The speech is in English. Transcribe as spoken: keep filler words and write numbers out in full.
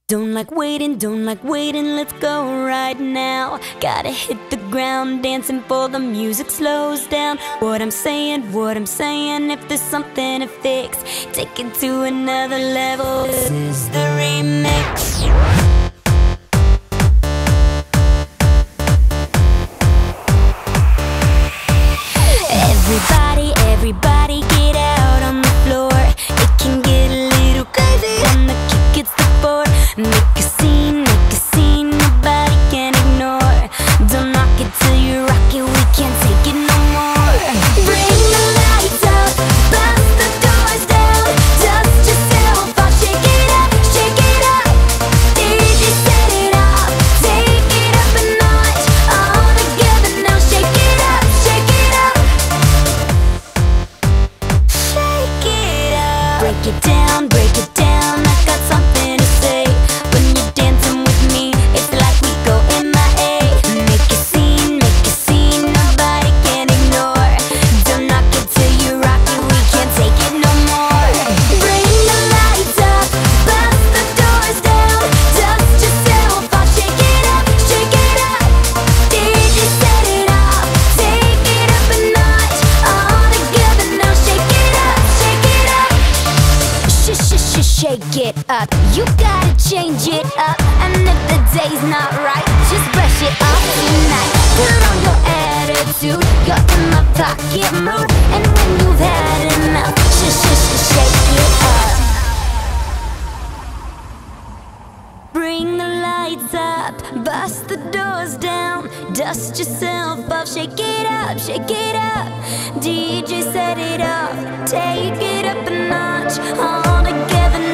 Don't like waiting, don't like waiting, let's go right now. Gotta hit the ground, dancing before the music slows down. What I'm saying, what I'm saying, if there's something to fix, take it to another level. This is the remix. Everybody, everybody get out on the floor. It can get a little crazy when the kick hits the floor. Make a scene, make a scene, nobody can ignore. Don't knock it till you rock it, we can't take it no more. Bring the lights up, bust the doors down, dust yourself off, shake it up, shake it up. D J set it off, take it up a notch. All together now, shake it up, shake it up. Shake it up. Break it down, break it down, I got something to say. When you're dancing with me, it's like we go M I A. Make a scene, make a scene, nobody can ignore. Don't knock it till you rock it, we can't take it no more. Bring the lights up, bust the doors down, dust yourself off, shake it up, shake it up. D J set it off, take it up a notch. All together now, shake it up, shake it up. Sh sh sh shake it up. You gotta change it up, and if the day's not right, just brush it off tonight. Put on your attitude, you're in my pocket mood, and when you've had enough, sh sh sh shake it up. Bring the lights up, bust the doors down, dust yourself off, shake it up, shake it up. D J set it off, take it up a notch. All together